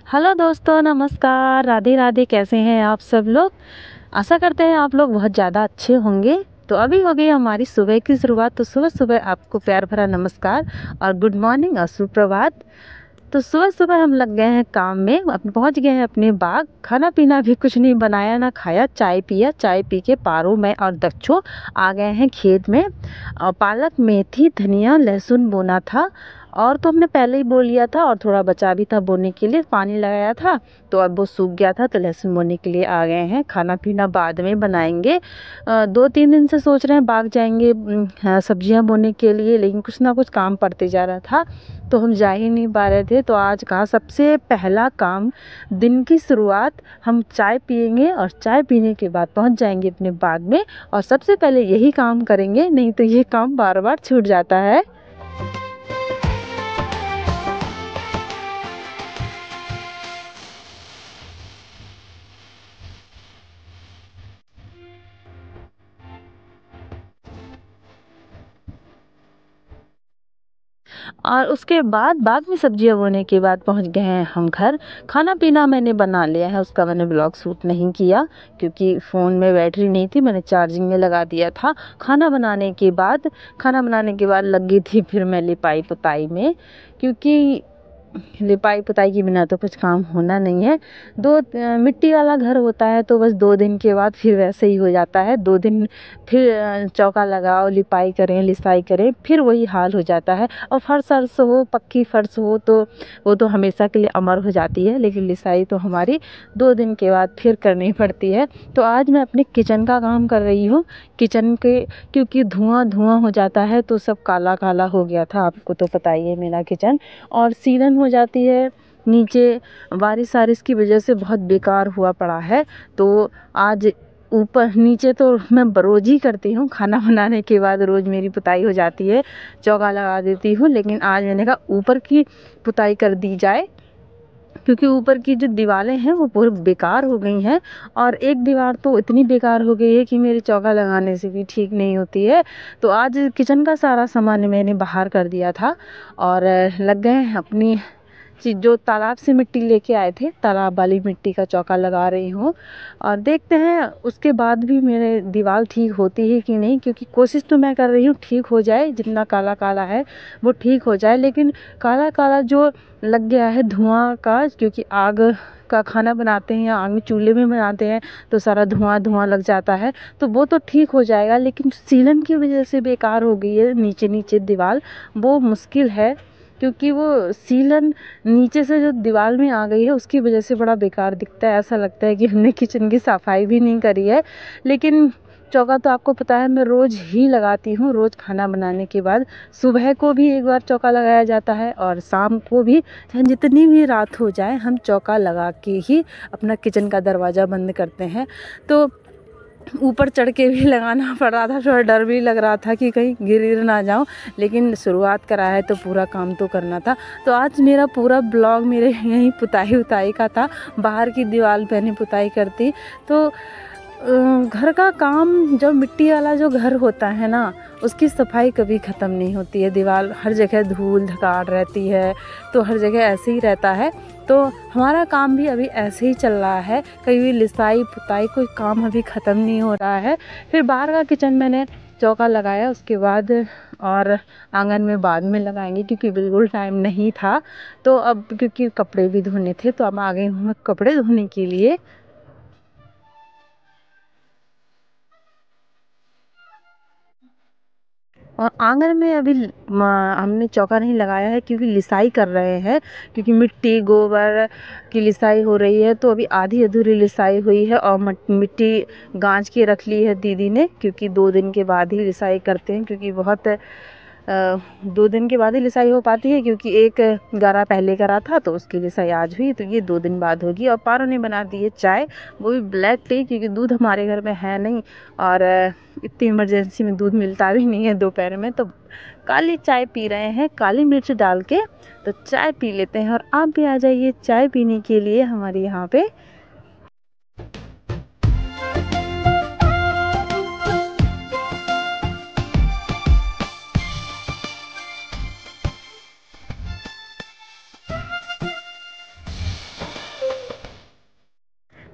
Hello दोस्तों, नमस्कार, राधे राधे। कैसे हैं आप सब लोग? आशा करते हैं आप लोग बहुत ज़्यादा अच्छे होंगे। तो अभी हो गई हमारी सुबह की शुरुआत। तो सुबह सुबह आपको प्यार भरा नमस्कार और गुड मॉर्निंग और सुप्रभात। तो सुबह सुबह हम लग गए हैं काम में, पहुंच गए हैं अपने बाग। खाना पीना भी कुछ नहीं बनाया ना खाया, चाय पिया। चाय पी के पारो में और दक्षो आ गए हैं खेत में। और पालक, मेथी, धनिया, लहसुन बोना था। और तो हमने पहले ही बो लिया था और थोड़ा बचा भी था बोने के लिए, पानी लगाया था तो अब वो सूख गया था। तो लहसुन बोने के लिए आ गए हैं। खाना पीना बाद में बनाएंगे। 2-3 दिन से सोच रहे हैं बाग जाएंगे सब्जियां बोने के लिए, लेकिन कुछ ना कुछ काम पड़ते जा रहा था तो हम जा ही नहीं पा रहे थे। तो आज कहा सबसे पहला काम, दिन की शुरुआत हम चाय पियेंगे और चाय पीने के बाद पहुंच जाएंगे अपने बाग में और सबसे पहले यही काम करेंगे, नहीं तो ये काम बार बार छूट जाता है। और उसके बाद बाग में सब्जियां बोने के बाद पहुंच गए हैं हम घर। खाना पीना मैंने बना लिया है, उसका मैंने ब्लॉग शूट नहीं किया क्योंकि फ़ोन में बैटरी नहीं थी, मैंने चार्जिंग में लगा दिया था। खाना बनाने के बाद लगी थी फिर मैं लिपाई पुताई में, क्योंकि लिपाई पुताई के बिना तो कुछ काम होना नहीं है। मिट्टी वाला घर होता है तो बस 2 दिन के बाद फिर वैसे ही हो जाता है। 2 दिन फिर चौका लगाओ, लिपाई करें, लिसाई करें, फिर वही हाल हो जाता है। और फर्श अर्श हो, पक्की फर्श हो तो वो तो हमेशा के लिए अमर हो जाती है, लेकिन लिसाई तो हमारी 2 दिन के बाद फिर करनी पड़ती है। तो आज मैं अपने किचन का काम कर रही हूँ। किचन के, क्योंकि धुआं धुआं हो जाता है तो सब काला काला हो गया था, आपको तो पता ही है मेरा किचन। और सीलन हो जाती है नीचे, बारिश वारिश की वजह से बहुत बेकार हुआ पड़ा है। तो आज ऊपर नीचे तो मैं रोज ही करती हूँ, खाना बनाने के बाद रोज मेरी पुताई हो जाती है, चौका लगा देती हूँ। लेकिन आज मैंने कहा ऊपर की पुताई कर दी जाए, क्योंकि ऊपर की जो दीवारें हैं वो पूरी बेकार हो गई हैं। और एक दीवार तो इतनी बेकार हो गई है कि मेरी चौका लगाने से भी ठीक नहीं होती है। तो आज किचन का सारा सामान मैंने बाहर कर दिया था और लग गए हैं अपनी चीज़, जो तालाब से मिट्टी लेके आए थे, तालाब वाली मिट्टी का चौका लगा रही हूँ। और देखते हैं उसके बाद भी मेरे दीवार ठीक होती है कि नहीं, क्योंकि कोशिश तो मैं कर रही हूँ ठीक हो जाए, जितना काला काला है वो ठीक हो जाए। लेकिन काला काला जो लग गया है धुआं का, क्योंकि आग का खाना बनाते हैं या आग में चूल्हे में बनाते हैं तो सारा धुआं धुआं लग जाता है, तो वो तो ठीक हो जाएगा। लेकिन सीलन की वजह से बेकार हो गई है नीचे नीचे दीवार, वो मुश्किल है। क्योंकि वो सीलन नीचे से जो दीवार में आ गई है उसकी वजह से बड़ा बेकार दिखता है, ऐसा लगता है कि हमने किचन की सफाई भी नहीं करी है। लेकिन चौका तो आपको पता है मैं रोज़ ही लगाती हूँ, रोज़ खाना बनाने के बाद सुबह को भी एक बार चौका लगाया जाता है और शाम को भी। चाहे जितनी भी रात हो जाए हम चौका लगा के ही अपना किचन का दरवाज़ा बंद करते हैं। तो ऊपर चढ़ के भी लगाना पड़ रहा था, थोड़ा डर भी लग रहा था कि कहीं गिर ना जाऊं, लेकिन शुरुआत करा है तो पूरा काम तो करना था। तो आज मेरा पूरा ब्लॉग मेरे यहीं पुताई उताई का था। बाहर की दीवार पे नहीं पुताई करती तो घर का काम, जब मिट्टी वाला जो घर होता है ना, उसकी सफाई कभी ख़त्म नहीं होती है। दीवार हर जगह धूल धकार रहती है, तो हर जगह ऐसे ही रहता है। तो हमारा काम भी अभी ऐसे ही चल रहा है, कभी लिसाई पुताई कोई काम अभी ख़त्म नहीं हो रहा है। फिर बाहर का किचन मैंने चौका लगाया उसके बाद, और आंगन में बाद में लगाएंगे क्योंकि बिल्कुल टाइम नहीं था। तो अब क्योंकि कपड़े भी धोने थे तो अब आ गई हूँ मैं कपड़े धोने के लिए। और आंगन में अभी हमने चौका नहीं लगाया है क्योंकि लिसाई कर रहे हैं, क्योंकि मिट्टी गोबर की लिसाई हो रही है। तो अभी आधी अधूरी लिसाई हुई है और मिट्टी गांज के रख ली है दीदी ने, क्योंकि 2 दिन के बाद ही लिसाई करते हैं। क्योंकि बहुत 2 दिन के बाद ही लिसाई हो पाती है, क्योंकि एक गारा पहले करा था तो उसकी लिसाई आज हुई, तो ये 2 दिन बाद होगी। और पारो ने बना दी है चाय, वो भी ब्लैक टी, क्योंकि दूध हमारे घर में है नहीं और इतनी इमरजेंसी में दूध मिलता भी नहीं है दोपहर में। तो काली चाय पी रहे हैं, काली मिर्च डाल के। तो चाय पी लेते हैं और आप भी आ जाइए चाय पीने के लिए हमारे यहाँ पे।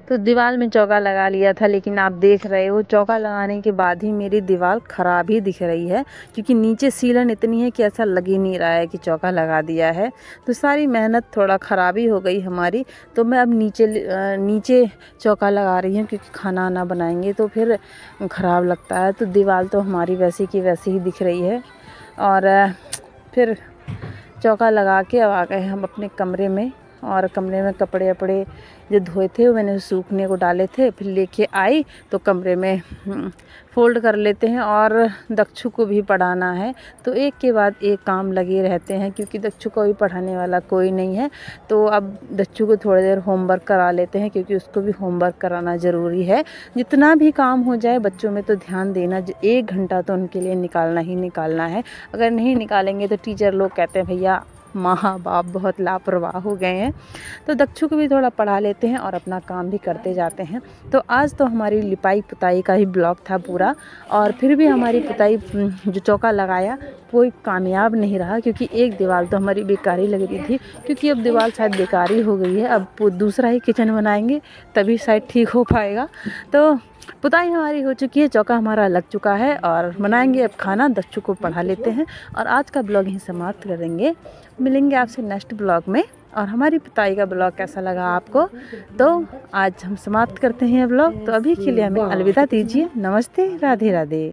तो दीवार में चौका लगा लिया था, लेकिन आप देख रहे हो चौका लगाने के बाद ही मेरी दीवार ख़राब ही दिख रही है, क्योंकि नीचे सीलन इतनी है कि ऐसा लग ही नहीं रहा है कि चौका लगा दिया है। तो सारी मेहनत थोड़ा ख़राब ही हो गई हमारी। तो मैं अब नीचे चौका लगा रही हूँ, क्योंकि खाना आना बनाएंगे तो फिर ख़राब लगता है। तो दीवार तो हमारी वैसी की वैसी ही दिख रही है। और फिर चौका लगा के अब आ गए हम अपने कमरे में, और कमरे में कपड़े वपड़े जो धोए थे वो मैंने सूखने को डाले थे, फिर लेके आई तो कमरे में फ़ोल्ड कर लेते हैं। और दक्षु को भी पढ़ाना है, तो एक के बाद एक काम लगे रहते हैं, क्योंकि दक्षु को भी पढ़ाने वाला कोई नहीं है। तो अब दक्षु को थोड़ी देर होमवर्क करा लेते हैं, क्योंकि उसको भी होमवर्क कराना ज़रूरी है। जितना भी काम हो जाए बच्चों में तो ध्यान देना, 1 घंटा तो उनके लिए निकालना ही निकालना है। अगर नहीं निकालेंगे तो टीचर लोग कहते हैं भैया माँ बाप बहुत लापरवाह हो गए हैं। तो दक्षु को भी थोड़ा पढ़ा लेते हैं और अपना काम भी करते जाते हैं। तो आज तो हमारी लिपाई पुताई का ही ब्लॉग था पूरा, और फिर भी हमारी पुताई जो चौका लगाया कोई कामयाब नहीं रहा, क्योंकि एक दीवार तो हमारी बेकारी लग रही थी। क्योंकि अब दीवार शायद बेकारी हो गई है, अब दूसरा ही किचन बनाएंगे तभी शायद ठीक हो पाएगा। तो पुताई हमारी हो चुकी है, चौका हमारा लग चुका है, और बनाएंगे अब खाना, दक्षु को पढ़ा लेते हैं और आज का ब्लॉग यहीं समाप्त करेंगे। मिलेंगे आपसे नेक्स्ट ब्लॉग में। और हमारी पुताई का ब्लॉग कैसा लगा आपको, तो आज हम समाप्त करते हैं ब्लॉग। तो अभी के लिए हमें अलविदा दीजिए। नमस्ते, राधे राधे।